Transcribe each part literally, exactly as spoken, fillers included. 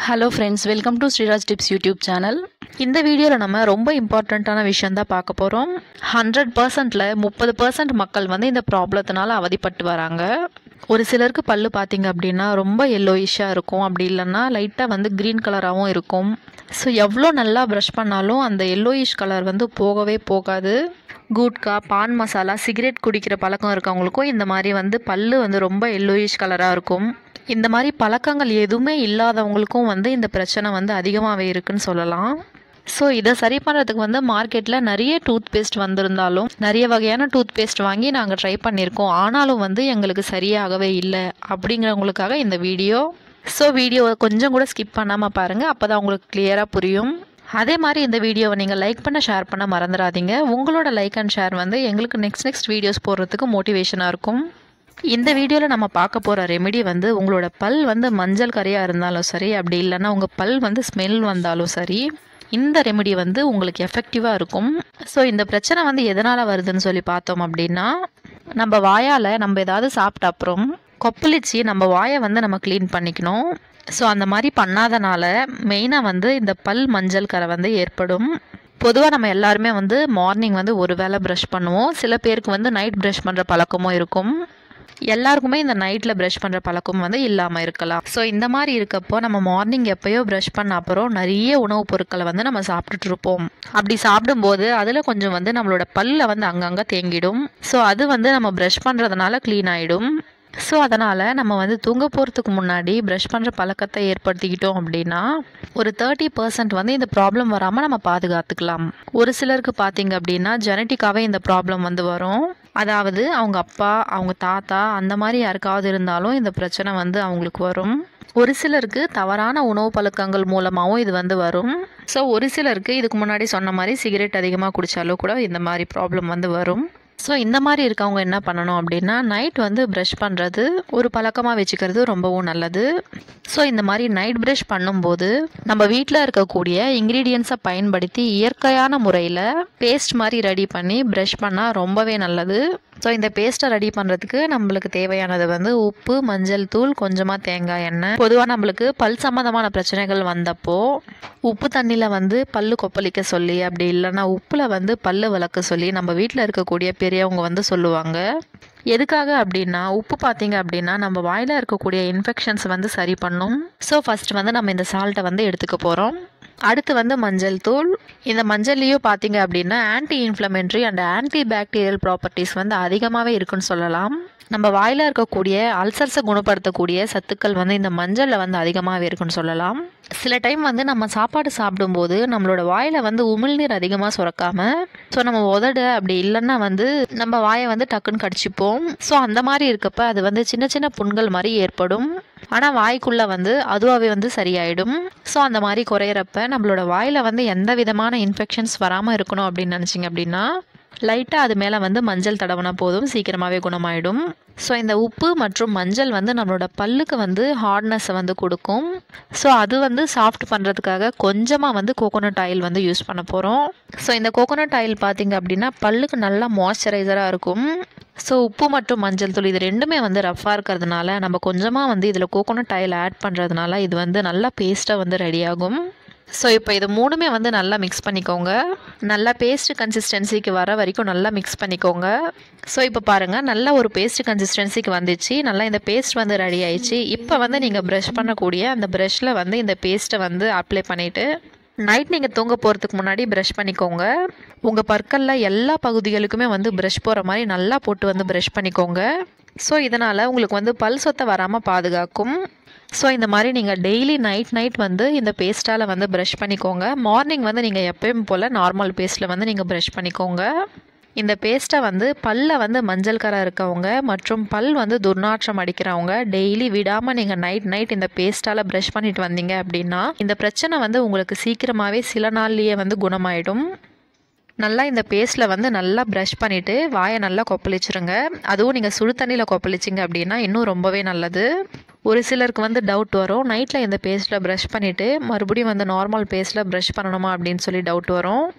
Hello friends, welcome to SriRaj Tips YouTube channel. இந்த வீடியோல நம்ம ரொம்ப இம்பார்ட்டன்ட்டான விஷயம் தான் பார்க்க போறோம். ஹண்ட்ரட் பர்சன்ட்ல முப்பது பர்சன்ட் மக்கள் வந்து இந்த ப்ராப்ளத்தினால அவதிப்பட்டு வராங்க. ஒரு சிலருக்கு பல்லு பாத்தீங்க அப்படின்னா ரொம்ப yellowisha இருக்கும், அப்படி இல்லைன்னா லைட்டா வந்து கிரீன் கலராகவும் இருக்கும். ஸோ எவ்வளோ நல்லா ப்ரஷ் பண்ணாலும் அந்த yellowish கலர் வந்து போகவே போகாது. குட்கா, பான் மசாலா, சிகரெட் குடிக்கிற பழக்கம் இருக்கவங்களுக்கும் இந்த மாதிரி வந்து பல்லு வந்து ரொம்ப yellowish கலராக இருக்கும். இந்த மாதிரி பழக்கங்கள் எதுவுமே இல்லாதவங்களுக்கும் வந்து இந்த பிரச்சனை வந்து அதிகமாகவே இருக்குன்னு சொல்லலாம். ஸோ இதை சரி பண்ணுறதுக்கு வந்து மார்க்கெட்டில் நிறைய டூத் பேஸ்ட் வந்திருந்தாலும் நிறைய வகையான டூத் பேஸ்ட் வாங்கி நாங்கள் ட்ரை பண்ணியிருக்கோம். ஆனாலும் வந்து எங்களுக்கு சரியாகவே இல்லை அப்படிங்கிறவங்களுக்காக இந்த வீடியோ. ஸோ வீடியோவை கொஞ்சம் கூட ஸ்கிப் பண்ணாமல் பாருங்கள், அப்போ தான் உங்களுக்கு கிளியராக புரியும். அதே மாதிரி இந்த வீடியோவை நீங்கள் லைக் பண்ண ஷேர் பண்ண மறந்துடாதீங்க. உங்களோட லைக் அண்ட் ஷேர் வந்து எங்களுக்கு நெக்ஸ்ட் நெக்ஸ்ட் வீடியோஸ் போடுறதுக்கு மோட்டிவேஷனாக இருக்கும். இந்த வீடியோவில் நம்ம பார்க்க போகிற ரெமெடி வந்து உங்களோட பல் வந்து மஞ்சள் கரையாக இருந்தாலும் சரி, அப்படி இல்லைன்னா உங்கள் பல் வந்து ஸ்மெல் வந்தாலும் சரி, இந்த ரெமெடி வந்து உங்களுக்கு எஃபெக்டிவாக இருக்கும். ஸோ இந்த பிரச்சனை வந்து எதனால் வருதுன்னு சொல்லி பார்த்தோம் அப்படின்னா, நம்ம வாயால் நம்ம ஏதாவது சாப்பிட்ட அப்புறம் கொப்பளிச்சு நம்ம வாயை வந்து நம்ம க்ளீன் பண்ணிக்கணும். ஸோ அந்த மாதிரி பண்ணாதனால மெயினாக வந்து இந்த பல் மஞ்சள் கரை வந்து ஏற்படும். பொதுவாக நம்ம எல்லாருமே வந்து மார்னிங் வந்து ஒரு வேளை ப்ரஷ் பண்ணுவோம். சில பேருக்கு வந்து நைட் ப்ரஷ் பண்ணுற பழக்கமும் இருக்கும். எல்லாருக்குமே இந்த நைட்டில் ப்ரஷ் பண்ணுற பழக்கம் வந்து இல்லாமல் இருக்கலாம். ஸோ இந்த மாதிரி இருக்கப்போ நம்ம மார்னிங் எப்போயோ ப்ரஷ் பண்ண அப்புறம் நிறைய உணவுப் பொருட்களை வந்து நம்ம சாப்பிட்டுட்டு இருப்போம். அப்படி சாப்பிடும்போது அதில் கொஞ்சம் வந்து நம்மளோட பல்ல வந்து அங்கங்கே தேங்கிடும். ஸோ அது வந்து நம்ம ப்ரஷ் பண்ணுறதுனால க்ளீன் ஆகிடும். ஸோ அதனால் நம்ம வந்து தூங்க போகிறதுக்கு முன்னாடி ப்ரஷ் பண்ணுற பழக்கத்தை ஏற்படுத்திக்கிட்டோம் அப்படின்னா ஒரு தேர்ட்டி பர்சன்ட் வந்து இந்த ப்ராப்ளம் வராமல் நம்ம பாதுகாத்துக்கலாம். ஒரு சிலருக்கு பார்த்தீங்க அப்படின்னா ஜெனட்டிக்காகவே இந்த ப்ராப்ளம் வந்து வரும். அதாவது அவங்க அப்பா, அவங்க தாத்தா அந்த மாதிரி யாருக்காவது இருந்தாலும் இந்த பிரச்சனை வந்து அவங்களுக்கு வரும். ஒரு சிலருக்கு தவறான உணவு பழக்கங்கள் மூலமாகவும் இது வந்து வரும். ஸோ ஒரு சிலருக்கு இதுக்கு முன்னாடி சொன்ன மாதிரி சிகரெட் அதிகமாக குடித்தாலும் கூட இந்த மாதிரி ப்ராப்ளம் வந்து வரும். ஸோ இந்த மாதிரி இருக்கவங்க என்ன பண்ணணும் அப்படின்னா, நைட் வந்து ப்ரஷ் பண்ணுறது ஒரு பழக்கமாக வச்சுக்கிறது ரொம்பவும் நல்லது. ஸோ இந்த மாதிரி நைட் ப்ரஷ் பண்ணும்போது நம்ம வீட்டில் இருக்கக்கூடிய இன்க்ரீடியன்ஸை பயன்படுத்தி இயற்கையான முறையில் பேஸ்ட் மாதிரி ரெடி பண்ணி ப்ரஷ் பண்ணால் ரொம்பவே நல்லது. ஸோ இந்த பேஸ்ட்டை ரெடி பண்ணுறதுக்கு நம்மளுக்கு தேவையானது வந்து உப்பு, மஞ்சள் தூள், கொஞ்சமாக தேங்காய் எண்ணெய். பொதுவாக நம்மளுக்கு பல் சம்மந்தமான பிரச்சனைகள் வந்தப்போ உப்பு தண்ணியில் வந்து பல்லு கொப்பளிக்க சொல்லி, அப்படி இல்லைன்னா உப்பில் வந்து பல்லு விளக்க சொல்லி நம்ம வீட்டில் இருக்கக்கூடிய பெரியவங்க வந்து சொல்லுவாங்க. எதுக்காக அப்படின்னா, உப்பு பார்த்தீங்க அப்படின்னா நம்ம வாயில் இருக்கக்கூடிய இன்ஃபெக்ஷன்ஸ் வந்து சரி பண்ணும். ஸோ ஃபஸ்ட் வந்து நம்ம இந்த சால்ட்டை வந்து எடுத்துக்க போகிறோம். அடுத்து வந்து மஞ்சள் தூள். இந்த மஞ்சள்லேயும் பார்த்தீங்க அப்படின்னா anti inflammatory and anti bacterial properties வந்து அதிகமாகவே இருக்குன்னு சொல்லலாம். நம்ம வாயில் இருக்கக்கூடிய அல்சர்ஸை குணப்படுத்தக்கூடிய சத்துக்கள் வந்து இந்த மஞ்சளில் வந்து அதிகமாகவே இருக்குன்னு சொல்லலாம். சில டைம் வந்து நம்ம சாப்பாடு சாப்பிடும்போது நம்மளோட வாயில் வந்து உமிழ்நீர் அதிகமாக சுரக்காமல், ஸோ நம்ம உதடு அப்படி இல்லைன்னா வந்து நம்ம வாயை வந்து டக்குன்னு கடிச்சிப்போம். ஸோ அந்த மாதிரி இருக்கப்போ அது வந்து சின்ன சின்ன புண்கள் மாதிரி ஏற்படும். ஆனால் வாய்க்குள்ளே வந்து அதுவாகவே வந்து சரியாயிடும். ஸோ அந்த மாதிரி குறையிறப்ப நம்மளோட வாயில் வந்து எந்த விதமான இன்ஃபெக்ஷன்ஸ் வராமல் இருக்கணும் அப்படின்னு நினச்சிங்க அப்படின்னா லைட்டாக அது மேலே வந்து மஞ்சள் தடவினா போதும், சீக்கிரமாகவே குணமாயிடும். ஸோ இந்த உப்பு மற்றும் மஞ்சள் வந்து நம்மளோட பல்லுக்கு வந்து ஹார்ட்னஸை வந்து கொடுக்கும். ஸோ அது வந்து சாஃப்ட் பண்ணுறதுக்காக கொஞ்சமாக வந்து கோகோனட் ஆயில் வந்து யூஸ் பண்ண போகிறோம். ஸோ இந்த கோகோனட் ஆயில் பார்த்திங்க அப்படின்னா பல்லுக்கு நல்லா மாய்ஸ்சரைசராக இருக்கும். ஸோ உப்பு மற்றும் மஞ்சள் தூள் இது ரெண்டுமே வந்து ரஃப்பாக இருக்கிறதுனால நம்ம கொஞ்சமாக வந்து இதில் கோகோனட் ஆயில் ஆட் பண்ணுறதுனால இது வந்து நல்லா பேஸ்ட்டாக வந்து ரெடி ஆகும். ஸோ இப்போ இது மூணுமே வந்து நல்லா மிக்ஸ் பண்ணிக்கோங்க. நல்லா பேஸ்ட் கன்சிஸ்டன்சிக்கு வர வரைக்கும் நல்லா மிக்ஸ் பண்ணிக்கோங்க. ஸோ இப்போ பாருங்கள், நல்ல ஒரு பேஸ்ட் கன்சிஸ்டன்சிக்கு வந்துச்சு. நல்லா இந்த பேஸ்ட் வந்து ரெடி ஆயிடுச்சு. இப்போ வந்து நீங்கள் ப்ரஷ் பண்ணக்கூடிய அந்த ப்ரஷ்ஷில் வந்து இந்த பேஸ்ட்டை வந்து அப்ளை பண்ணிவிட்டு நைட் நீங்கள் தூங்க போகிறதுக்கு முன்னாடி ப்ரஷ் பண்ணிக்கோங்க. உங்கள் பற்களில் எல்லா பகுதிகளுக்குமே வந்து ப்ரஷ் போகிற மாதிரி நல்லா போட்டு வந்து ப்ரஷ் பண்ணிக்கோங்க. ஸோ இதனால் உங்களுக்கு வந்து பல் சொத்தை வராமல் பாதுகாக்கும். ஸோ இந்த மாதிரி நீங்கள் டெய்லி நைட் நைட் வந்து இந்த பேஸ்ட்டால் வந்து ப்ரஷ் பண்ணிக்கோங்க. மார்னிங் வந்து நீங்கள் எப்பயும் போல் நார்மல் பேஸ்ட்டில் வந்து நீங்கள் ப்ரஷ் பண்ணிக்கோங்க. இந்த பேஸ்ட்டை வந்து பல்ல வந்து மஞ்சள் கரை இருக்கவங்க மற்றும் பல் வந்து துர்நாற்றம் அடிக்கிறவங்க டெய்லி விடாமல் நீங்கள் நைட் நைட் இந்த பேஸ்ட்டால் ப்ரஷ் பண்ணிட்டு வந்தீங்க அப்படின்னா இந்த பிரச்சனை வந்து உங்களுக்கு சீக்கிரமாகவே சில நாள்லேயே வந்து குணமாயிடும். நல்லா இந்த பேஸ்ட்டில் வந்து நல்லா ப்ரஷ் பண்ணிவிட்டு வாயை நல்லா கொப்பளிச்சிருங்க. அதுவும் நீங்கள் சுடு தண்ணியில் கொப்பளிச்சிங்க அப்படின்னா இன்னும் ரொம்பவே நல்லது. ஒரு சிலருக்கு வந்து டவுட் வரும், நைட்டில் இந்த பேஸ்ட்டில் ப்ரஷ் பண்ணிவிட்டு மறுபடியும் வந்து நார்மல் பேஸ்ட்டில் ப்ரஷ் பண்ணணுமா அப்படின்னு சொல்லி டவுட் வரும்.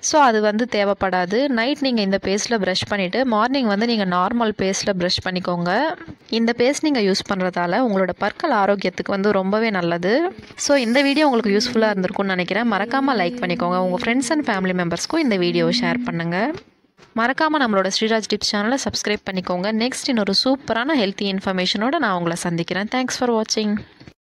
ஸோ அது வந்து தேவைப்படாது. நைட் நீங்கள் இந்த பேஸ்ட்டில் ப்ரஷ் பண்ணிவிட்டு மார்னிங் வந்து நீங்கள் நார்மல் பேஸ்ட்டில் ப்ரஷ் பண்ணிக்கோங்க. இந்த பேஸ்ட் நீங்கள் யூஸ் பண்ணுறதால உங்களோட பற்கள் ஆரோக்கியத்துக்கு வந்து ரொம்பவே நல்லது. ஸோ இந்த வீடியோ உங்களுக்கு யூஸ்ஃபுல்லாக இருந்திருக்கும்னு நினைக்கிறேன். மறக்காமல் லைக் பண்ணிக்கோங்க. உங்கள் ஃப்ரெண்ட்ஸ் அண்ட் ஃபேமிலி மெம்பர்ஸ்க்கும் இந்த வீடியோவை ஷேர் பண்ணுங்கள். மறக்காமல் நம்மளோட ஸ்ரீராஜ் டிப்ஸ் சேனலை சப்ஸ்கிரைப் பண்ணிக்கோங்க. நெக்ஸ்ட் இன்னொரு சூப்பரான ஹெல்த்தி இன்ஃபர்மேஷனோட நான் உங்களை சந்திக்கிறேன். தேங்க்ஸ் ஃபார் வாட்சிங்.